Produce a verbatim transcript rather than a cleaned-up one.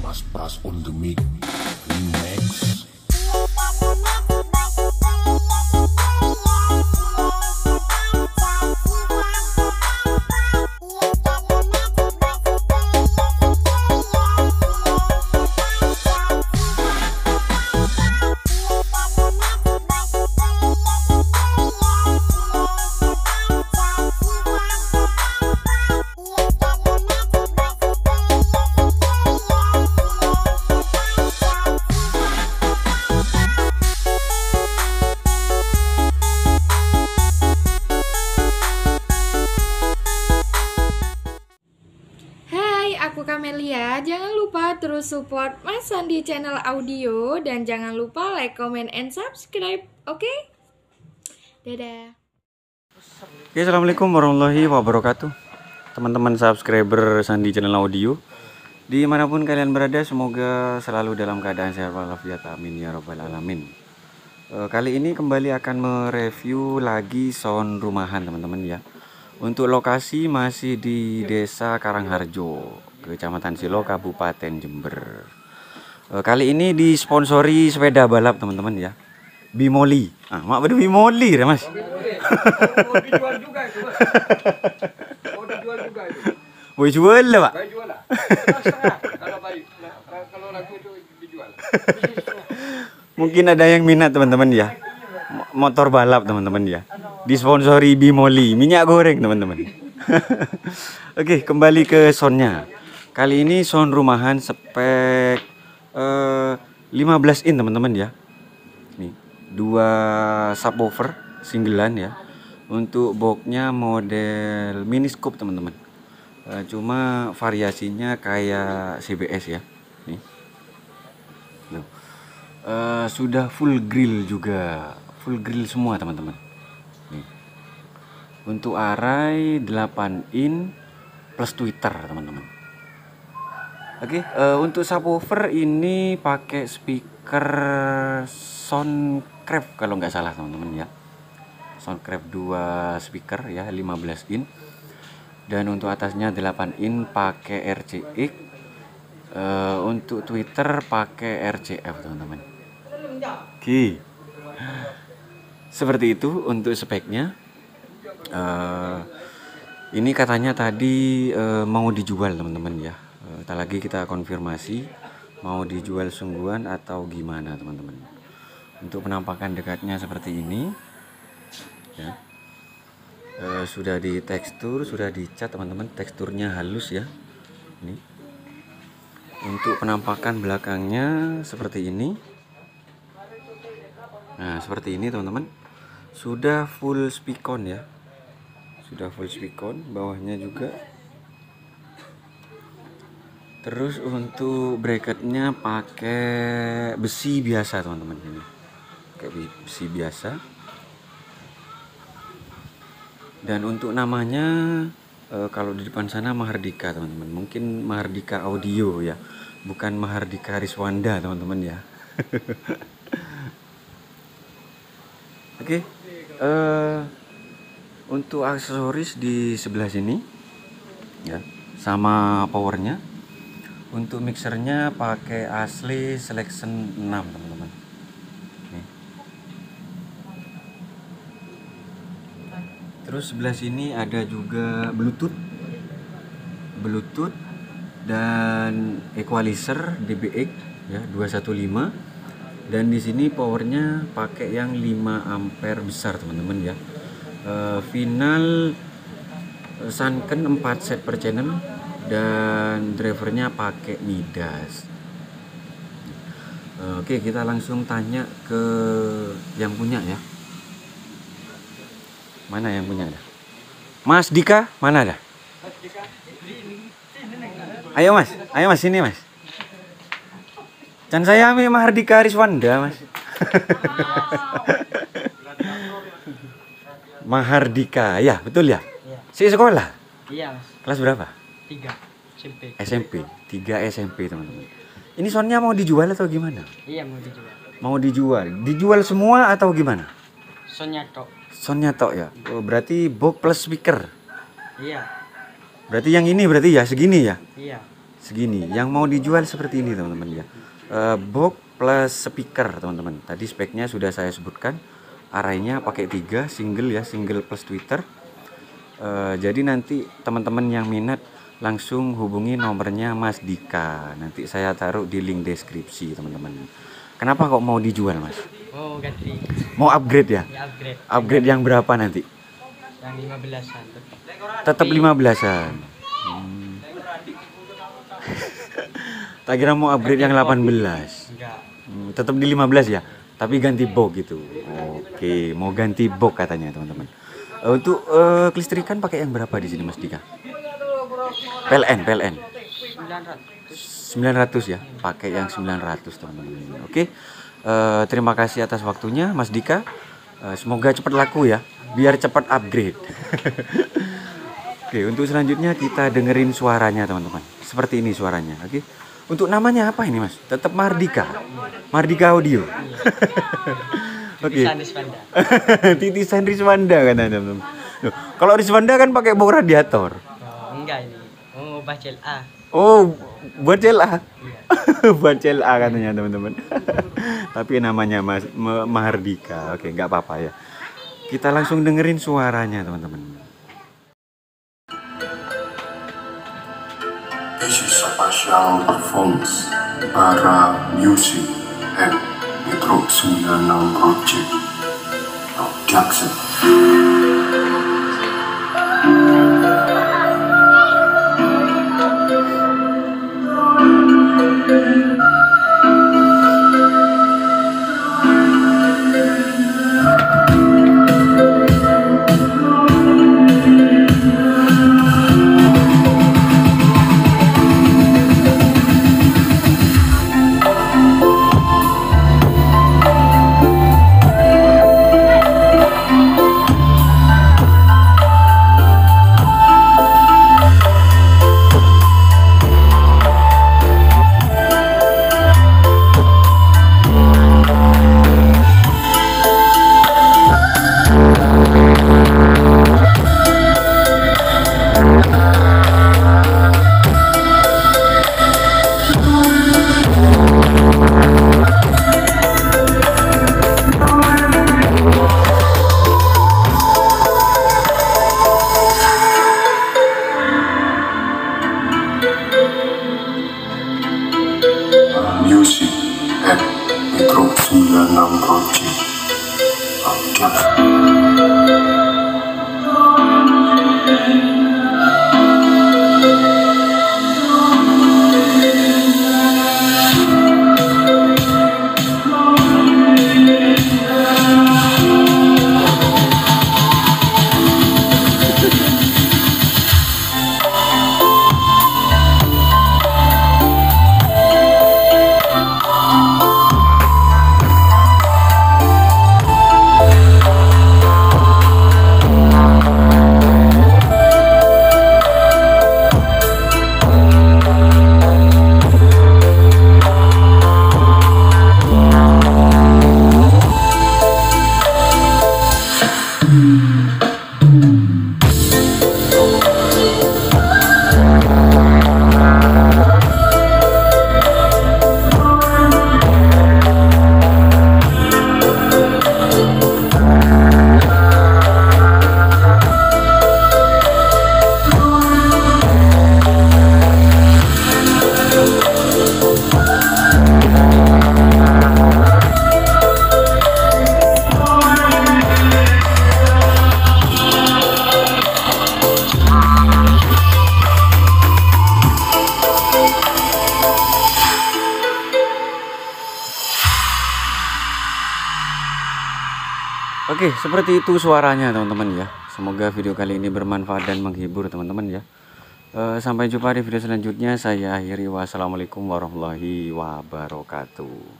Pras Pras on the mic remix. Aku Kamelia, jangan lupa terus support Mas Sandi channel audio dan jangan lupa like, comment, and subscribe, oke? Okay? Dadah. Oke, assalamualaikum warahmatullahi wabarakatuh, teman-teman subscriber Sandi channel audio dimanapun kalian berada, semoga selalu dalam keadaan sehat walafiat, amin ya robbal alamin. E, kali ini kembali akan mereview lagi sound rumahan teman-teman ya. Untuk lokasi masih di Desa Karangharjo, Kecamatan Silo, Kabupaten Jember. E, kali ini disponsori sepeda balap teman-teman ya, Bimoli. Ah, mak bener Bimoli ya mas. Mau dijual juga itu mas. Mau dijual juga itu. Mau jual lah pak. Baik jual lah. Setengah kalau baik. Nah, kalau lagu itu dijual. Mungkin ada yang minat teman-teman ya, motor balap teman-teman ya, disponsori Bimoli, minyak goreng teman-teman. Oke, kembali ke soundnya. Kali ini sound rumahan spek eh, lima belas in teman-teman ya. Nih, dua subwoofer singlean ya. Untuk boxnya model mini scoop teman-teman. Eh, cuma variasinya kayak C B S ya. Nih. Loh. Eh, sudah full grill juga, full grill semua teman-teman. Nih. Untuk array delapan in plus tweeter teman-teman. Oke, uh, untuk subwoofer ini pakai speaker Soundcraft kalau nggak salah teman-teman ya. Soundcraft dua speaker ya, lima belas in. Dan untuk atasnya delapan in pakai R C X. Uh, untuk tweeter pakai R C F teman-teman. Oke. Seperti itu untuk speknya. Uh, ini katanya tadi uh, mau dijual teman-teman ya. Tak lagi kita konfirmasi mau dijual sungguhan atau gimana teman-teman. Untuk penampakan dekatnya seperti ini ya. E, sudah di tekstur, sudah dicat teman-teman, teksturnya halus ya. Ini untuk penampakan belakangnya seperti ini. Nah seperti ini teman-teman, sudah full speakon ya, sudah full speakon, bawahnya juga. Terus untuk bracketnya pakai besi biasa teman-teman, ini kayak besi biasa. Dan untuk namanya e, kalau di depan sana Mahardika teman-teman, mungkin Mahardika Audio ya, bukan Mahardika Riswanda teman-teman ya. Oke, e, untuk aksesoris di sebelah sini ya, sama powernya. Untuk mixernya pakai asli selection enam teman-teman. Nih. Terus sebelah sini ada juga Bluetooth, Bluetooth dan equalizer D B X ya dua satu lima. Dan di sini powernya pakai yang lima ampere besar teman-teman ya. E, final Sanken empat set per channel. Dan drivernya pakai Midas. Oke, kita langsung tanya ke yang punya ya. Mana yang punya ada? Mas Dika, mana ada? Ayo mas, ayo mas, sini mas. Dan saya Mahardika Riswanda mas. Mahardika, ya betul ya? Si sekolah? Iya mas. Kelas berapa? tiga S M P. S M P, tiga S M P teman-teman. Ini soundnya mau dijual atau gimana? Iya mau dijual. Mau dijual, dijual semua atau gimana? Soundnya tok. Soundnya tok ya. Oh, berarti box plus speaker. Iya. Berarti yang ini berarti ya segini ya? Iya. segini. Yang mau dijual seperti ini teman-teman ya. Uh, box plus speaker teman-teman. Tadi speknya sudah saya sebutkan. Arraynya pakai tiga, single ya, single plus tweeter. Uh, jadi nanti teman-teman yang minat langsung hubungi nomornya Mas Dika. Nanti saya taruh di link deskripsi teman-teman. Kenapa kok mau dijual Mas? Oh, ganti. Mau upgrade ya? Ya, upgrade. Upgrade yang berapa nanti? Yang lima belasan. Tetap lima belasan. Hmm. Tak kira mau upgrade yang delapan belas. Enggak. Hmm, tetap di lima belas ya, tapi ganti box gitu. Oke, mau ganti box katanya teman-teman. Uh, untuk uh, kelistrikan pakai yang berapa di sini Mas Dika? P L N, P L N. sembilan ratus. sembilan ratus ya, pakai yang sembilan ratus teman-teman. Oke, uh, terima kasih atas waktunya Mas Dika. Uh, semoga cepat laku ya, biar cepat upgrade. Oke, untuk selanjutnya kita dengerin suaranya teman-teman. Seperti ini suaranya. Oke, untuk namanya apa ini Mas? Tetap Mardika, Mardika Audio. Oke. Titisan Rizwanda. Titisan Rizwanda katanya teman-teman. Loh, kalau Rizwanda kan pakai bau radiator. Oh, enggak ini. Oh, bacel A. Oh, buat C L A. Iya. Buat C L A katanya teman-teman. Tapi namanya Mas M- Mahardika. Oke, nggak apa-apa ya. Kita langsung dengerin suaranya teman-teman. This is special performance Bara Music and Metro sembilan enam Project Production. Music and Metro sembilan enam Project Production. Oke, seperti itu suaranya teman-teman ya. Semoga video kali ini bermanfaat dan menghibur teman-teman ya. E, sampai jumpa di video selanjutnya. Saya akhiri, wassalamualaikum warahmatullahi wabarakatuh.